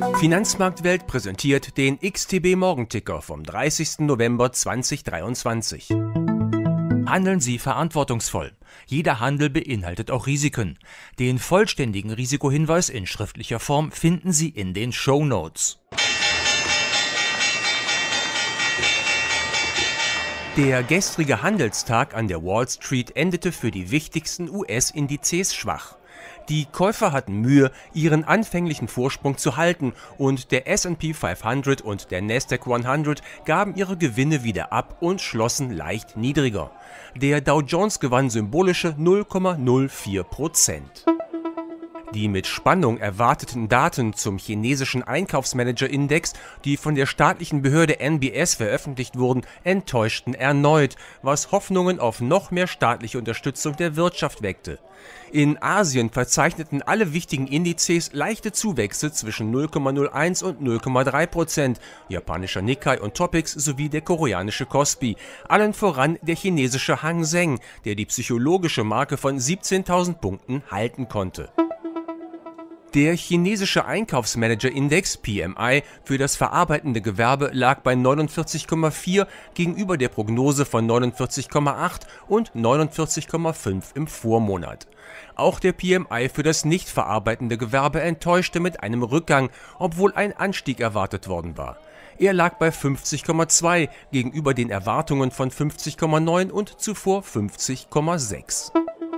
Finanzmarktwelt präsentiert den XTB Morgenticker vom 30. November 2023. Handeln Sie verantwortungsvoll. Jeder Handel beinhaltet auch Risiken. Den vollständigen Risikohinweis in schriftlicher Form finden Sie in den Shownotes. Der gestrige Handelstag an der Wall Street endete für die wichtigsten US-Indizes schwach. Die Käufer hatten Mühe, ihren anfänglichen Vorsprung zu halten, und der S&P 500 und der Nasdaq 100 gaben ihre Gewinne wieder ab und schlossen leicht niedriger. Der Dow Jones gewann symbolische 0,04%. Die mit Spannung erwarteten Daten zum chinesischen Einkaufsmanager-Index, die von der staatlichen Behörde NBS veröffentlicht wurden, enttäuschten erneut, was Hoffnungen auf noch mehr staatliche Unterstützung der Wirtschaft weckte. In Asien verzeichneten alle wichtigen Indizes leichte Zuwächse zwischen 0,01 und 0,3%, japanischer Nikkei und Topix sowie der koreanische Kospi, allen voran der chinesische Hang Seng, der die psychologische Marke von 17.000 Punkten halten konnte. Der chinesische Einkaufsmanager-Index PMI für das verarbeitende Gewerbe lag bei 49,4 gegenüber der Prognose von 49,8 und 49,5 im Vormonat. Auch der PMI für das nicht verarbeitende Gewerbe enttäuschte mit einem Rückgang, obwohl ein Anstieg erwartet worden war. Er lag bei 50,2 gegenüber den Erwartungen von 50,9 und zuvor 50,6.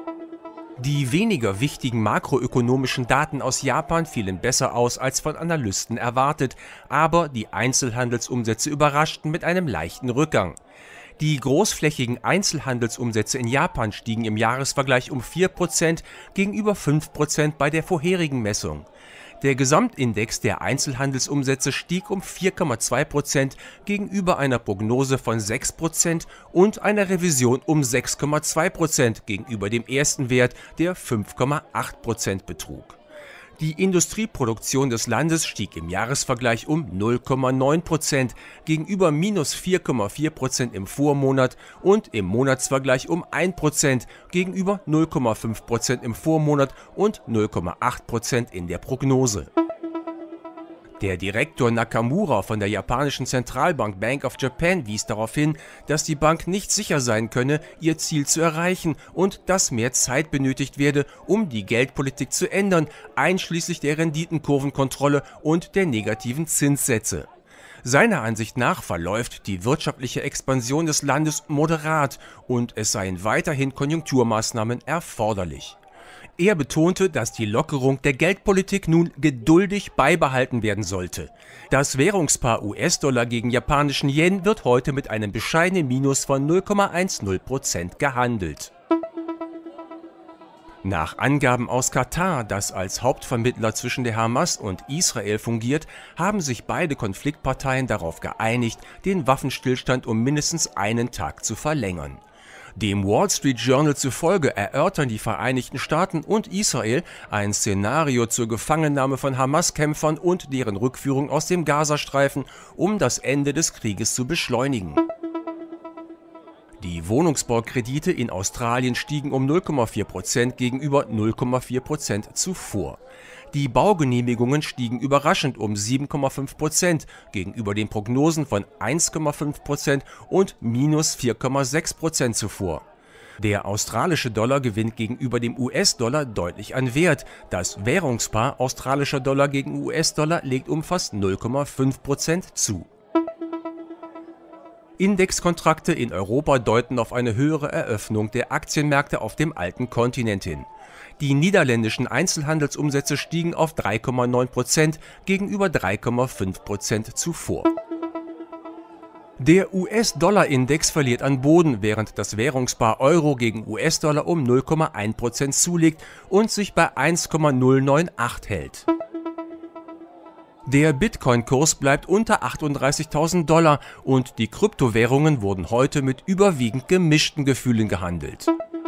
Die weniger wichtigen makroökonomischen Daten aus Japan fielen besser aus als von Analysten erwartet, aber die Einzelhandelsumsätze überraschten mit einem leichten Rückgang. Die großflächigen Einzelhandelsumsätze in Japan stiegen im Jahresvergleich um 4% gegenüber 5% bei der vorherigen Messung. Der Gesamtindex der Einzelhandelsumsätze stieg um 4,2% gegenüber einer Prognose von 6% und einer Revision um 6,2% gegenüber dem ersten Wert, der 5,8% betrug. Die Industrieproduktion des Landes stieg im Jahresvergleich um 0,9% gegenüber minus 4,4% im Vormonat und im Monatsvergleich um 1% gegenüber 0,5% im Vormonat und 0,8% in der Prognose. Der Direktor Nakamura von der japanischen Zentralbank Bank of Japan wies darauf hin, dass die Bank nicht sicher sein könne, ihr Ziel zu erreichen und dass mehr Zeit benötigt werde, um die Geldpolitik zu ändern, einschließlich der Renditenkurvenkontrolle und der negativen Zinssätze. Seiner Ansicht nach verläuft die wirtschaftliche Expansion des Landes moderat und es seien weiterhin Konjunkturmaßnahmen erforderlich. Er betonte, dass die Lockerung der Geldpolitik nun geduldig beibehalten werden sollte. Das Währungspaar US-Dollar gegen japanischen Yen wird heute mit einem bescheidenen Minus von 0,10% gehandelt. Nach Angaben aus Katar, das als Hauptvermittler zwischen der Hamas und Israel fungiert, haben sich beide Konfliktparteien darauf geeinigt, den Waffenstillstand um mindestens einen Tag zu verlängern. Dem Wall Street Journal zufolge erörtern die Vereinigten Staaten und Israel ein Szenario zur Gefangennahme von Hamas-Kämpfern und deren Rückführung aus dem Gazastreifen, um das Ende des Krieges zu beschleunigen. Die Wohnungsbaukredite in Australien stiegen um 0,4% gegenüber 0,4% zuvor. Die Baugenehmigungen stiegen überraschend um 7,5% gegenüber den Prognosen von 1,5% und minus 4,6% zuvor. Der australische Dollar gewinnt gegenüber dem US-Dollar deutlich an Wert. Das Währungspaar australischer Dollar gegen US-Dollar legt um fast 0,5% zu. Indexkontrakte in Europa deuten auf eine höhere Eröffnung der Aktienmärkte auf dem alten Kontinent hin. Die niederländischen Einzelhandelsumsätze stiegen auf 3,9% gegenüber 3,5% zuvor. Der US-Dollar-Index verliert an Boden, während das Währungspaar Euro gegen US-Dollar um 0,1% zulegt und sich bei 1,098 hält. Der Bitcoin-Kurs bleibt unter 38.000 Dollar und die Kryptowährungen wurden heute mit überwiegend gemischten Gefühlen gehandelt.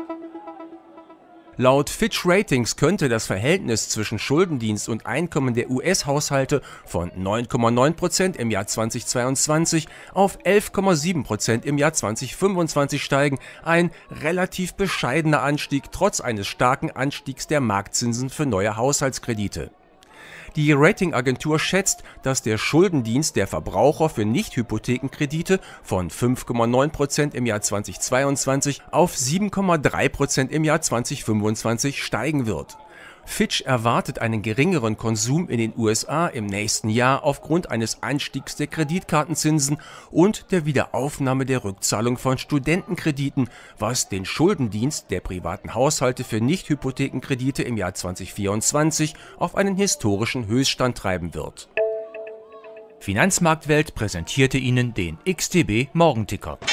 Laut Fitch Ratings könnte das Verhältnis zwischen Schuldendienst und Einkommen der US-Haushalte von 9,9% im Jahr 2022 auf 11,7% im Jahr 2025 steigen, ein relativ bescheidener Anstieg trotz eines starken Anstiegs der Marktzinsen für neue Haushaltskredite. Die Ratingagentur schätzt, dass der Schuldendienst der Verbraucher für Nichthypothekenkredite von 5,9% im Jahr 2022 auf 7,3% im Jahr 2025 steigen wird. Fitch erwartet einen geringeren Konsum in den USA im nächsten Jahr aufgrund eines Anstiegs der Kreditkartenzinsen und der Wiederaufnahme der Rückzahlung von Studentenkrediten, was den Schuldendienst der privaten Haushalte für Nichthypothekenkredite im Jahr 2024 auf einen historischen Höchststand treiben wird. Finanzmarktwelt präsentierte Ihnen den XTB Morgenticker.